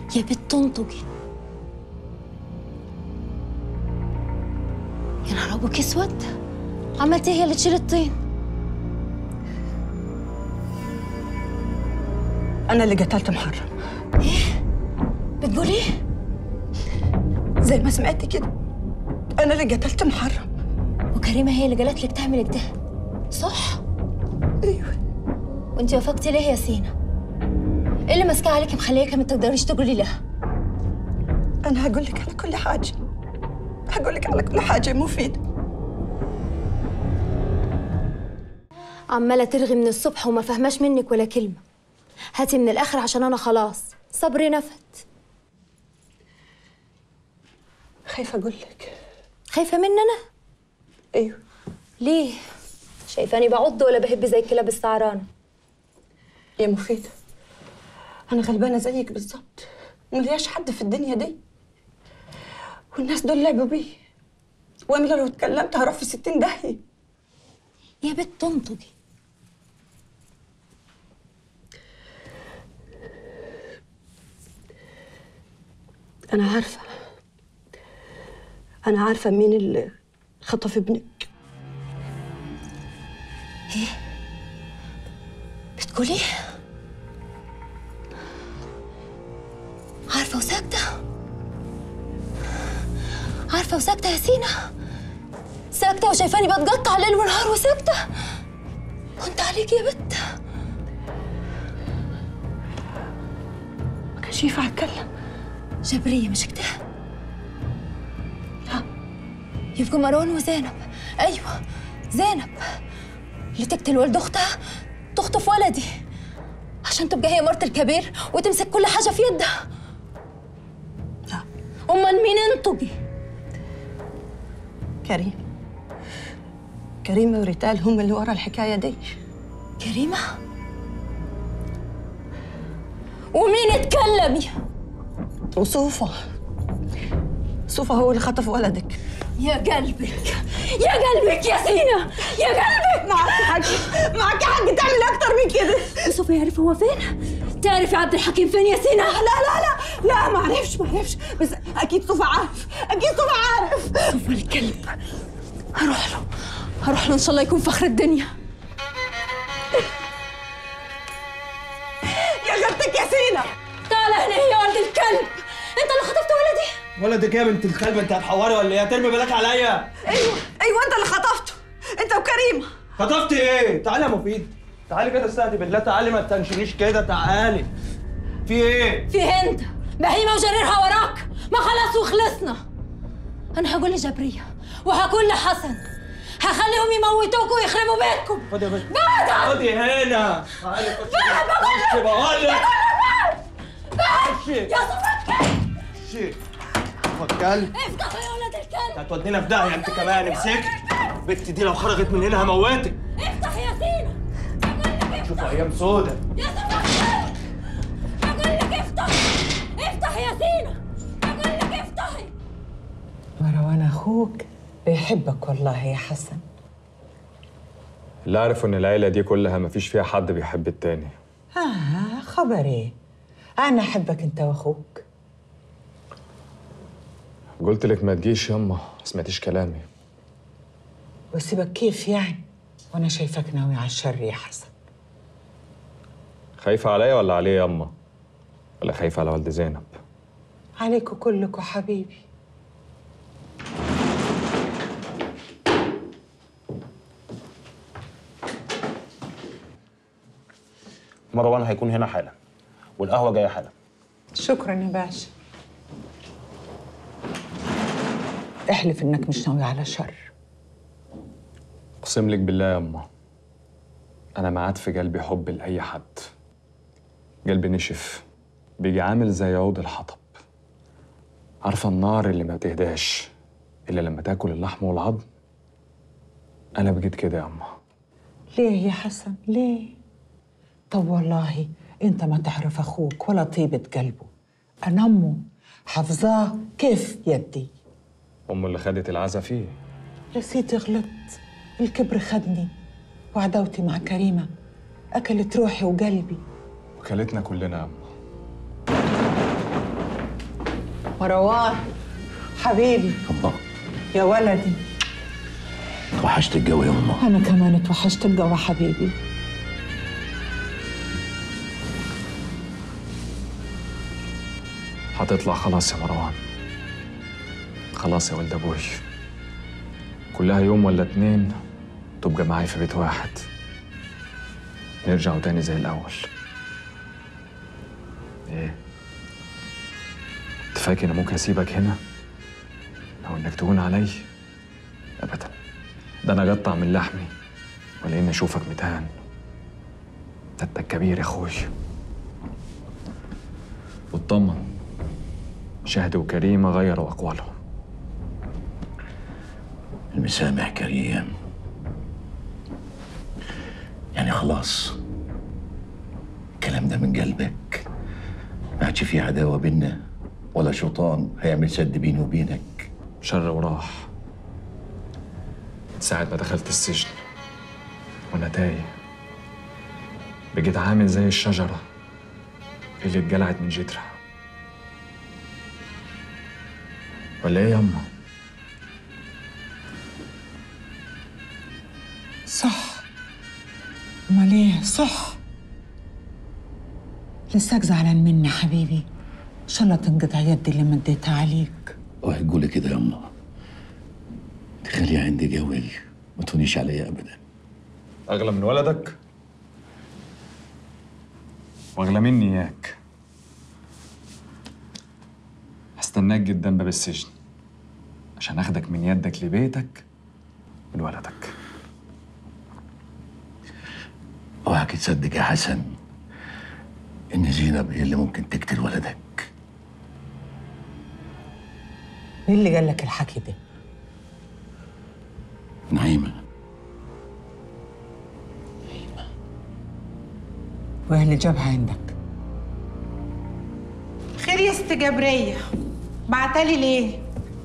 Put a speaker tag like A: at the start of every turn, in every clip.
A: يا بت تنطقي. يا نهار ابوك اسود، عملتي هي اللي تشيل الطين؟
B: انا اللي قتلت محرم.
A: ايه بتقولي ايه؟
B: زي ما سمعتي كده، انا اللي قتلت محرم.
A: وكريمه هي اللي قالت لك تعملي كده صح؟
B: ايوه.
A: وانتي وافقتي ليه يا سينا؟ ايه اللي ماسكاه عليكي مخلياكي ما تقدريش تقولي لها؟
B: انا هقول لك على كل حاجه، هقول لك على كل حاجه مفيده.
A: عماله ترغي من الصبح وما فهماش منك ولا كلمه. هاتي من الاخر عشان انا خلاص صبري نفت.
B: خايفه اقول لك.
A: خايفه مني انا؟
B: ايوه.
A: ليه؟ شايفاني بعض ولا بهب زي الكلاب السعرانه؟
B: يا مفيده، انا غلبانه زيك بالظبط، ملياش حد في الدنيا دي، والناس دول لعبوا بيه، وانا لو اتكلمت هروح في 60 داهيه.
A: يا بت تنطقي.
B: أنا عارفة مين اللي خطف ابنك.
A: ايه؟ بتقولي ايه؟ عارفة وساكتة؟ عارفة وساكتة يا سينا؟ ساكتة وشايفاني بتقطع ليل ونهار وساكتة؟ كنت عليك يا بت.
B: ما كانش ينفع أتكلم.
A: جبرية مش كده؟ لا، يبقوا مروان وزينب. أيوة زينب اللي تقتل ولد أختها تخطف ولدي عشان تبقى هي مرت الكبير وتمسك كل حاجة في يدها.
B: لا.
A: أمال مين انطقي؟
B: كريمة وريتال هم اللي ورا الحكاية دي.
A: كريمة؟ ومين اتكلمي؟
B: وصوفة هو اللي خطف ولدك.
A: يا قلبك يا قلبك يا سينا، يا قلبك.
B: معك حق تعمل أكتر من كده.
A: صوفي يعرف هو فين؟ تعرفي عبد الحكيم فين يا سينا؟
B: لا ما عرفش بس أكيد صوفة عارف.
A: صوفي الكلب. هروح له إن شاء الله يكون فخر الدنيا.
B: يا غلطك يا سينا.
A: تعال هنا يا ولد الكلب، أنت اللي خطفت ولدي؟
C: ولدك ايه يا بنت الكلب؟ انت هتحوري ولا ايه؟ هترمي بالك عليا؟
B: ايوه انت اللي خطفته، انت وكريمه.
C: خطفت ايه؟ تعالي يا مفيد، تعالي كده استهدي بالله، تعالي ما تنشنيش كده، تعالي. في ايه؟
A: في انت بهيمه وجريرها وراك، ما خلاص وخلصنا. انا هقول لجبريه وهقول لحسن، هخليهم يموتوكوا ويخربوا بيتكم.
C: خدي يا بنت،
A: بعد
C: خدي هنا، تعالي خشي. بقول لك خشي
A: يا صفر
C: خشي. الكلب
A: افتحوا يا ولد الكلب.
C: هتودينا في داهيه انت كمان. امسكي البت دي، لو خرجت من هنا هموتك.
A: افتح يا سينا، اقول لك
C: شوفوا ايام سودا.
A: يا صفر اقول لك افتح يا سينا، اقول لك افتحي.
D: مروان اخوك بيحبك والله يا حسن.
E: اللي أعرفه إن العيلة دي كلها مفيش فيها حد بيحب التاني.
D: خبر ايه؟ انا احبك انت واخوك.
E: قلت لك ما تجيش يما، ما سمعتيش كلامي.
D: وسيبك كيف يعني؟ وانا شايفك ناوي على الشر يا حسن.
E: خايفة عليا ولا عليه يما؟ ولا خايفة على والد زينب؟
D: عليكوا كلكوا حبيبي.
C: مروان هيكون هنا حالا، والقهوه جايه حالا.
D: شكرا يا باشا. احلف انك مش ناوي على شر.
E: أقسم لك بالله يما، أنا ما عاد في قلبي حب لأي حد. قلبي نشف، بيجي عامل زي عود الحطب. عارفة النار اللي ما بتهداش إلا لما تاكل اللحم والعظم؟ أنا بقيت كده يا أما.
D: ليه يا حسن ليه؟ طب والله انت ما تعرف اخوك ولا طيبة قلبه. انا امه حافظاه كيف يدي.
E: أمه اللي خدت العزا فيه.
D: يا سيدي غلطت، الكبر خدني، وعداوتي مع كريمة أكلت روحي وقلبي.
E: وكلتنا كلنا يا أما.
D: مروان حبيبي
F: الله،
D: يا ولدي،
F: توحشت الجو يا ماما.
D: أنا كمان اتوحشت الجو حبيبي.
E: هتطلع خلاص يا مروان، خلاص يا ولد ابوي، كلها يوم ولا 2 تبقى معايا في بيت واحد، نرجعوا تاني زي الأول. إيه؟ أنت فاكر أنا ممكن أسيبك هنا؟ أو إنك تهون علي؟ أبداً، ده أنا أقطع من لحمي ولا إني أشوفك متهان. ده أنت الكبير يا أخوي. واطمن، شهد وكريمة غيروا أقوالهم.
F: المسامح كريم، يعني خلاص الكلام ده من قلبك، ما عادش في عداوة بينا ولا شيطان هيعمل سد بيني وبينك.
E: شر وراح ساعة ما دخلت السجن وأنا تايه، بقيت عامل زي الشجرة اللي اتجلعت من جدرها. ولا إيه ياما؟
D: صح، امال ايه؟ صح. لساك زعلان مني حبيبي، ان شاء الله تنقطع يدي اللي مديتها عليك.
F: اوعي تقولي كده يا أما، تخلي عندي قوي ما تهونيش عليا أبدا.
E: أغلى من ولدك وأغلى مني إياك. هستناك قدام باب السجن عشان أخدك من يدك لبيتك من ولدك.
F: اوعك تصدق يا حسن إن زينب هي اللي ممكن تقتل ولدك.
D: مين اللي قال لك الحكي ده؟
F: نعيمة.
D: وايه اللي جابها عندك؟
G: خير يا ست جبرية، بعتلي ليه؟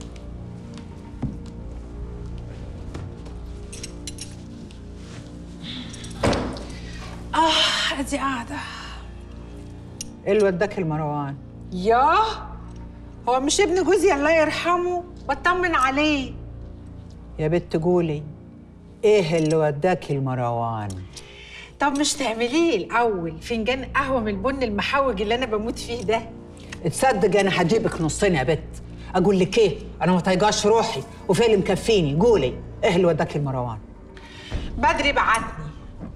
G: ادي قاعدة.
D: ايه اللي وداك المروان؟
G: ياه، هو مش ابن جوزي الله يرحمه؟ بطمن عليه.
D: يا بنت قولي، ايه اللي وداك المروان؟
G: طب مش تعمليه الأول فنجان قهوة من البن المحوج اللي أنا بموت فيه ده؟
D: تصدق انا هجيبك نصين يا بت. اقول لك ايه، انا ما طايقاش روحي وفي اللي مكفيني. قولي ايه اللي وداك المروان؟
G: بدري بعتني.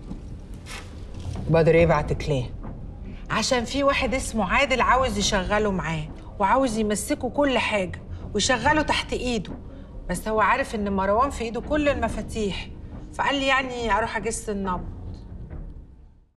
D: بدر يبعتك ليه؟
G: عشان في واحد اسمه عادل عاوز يشغله معاه، وعاوز يمسكه كل حاجة ويشغله تحت ايده، بس هو عارف ان مروان في ايده كل المفاتيح، فقال لي يعني اروح اجس النبض.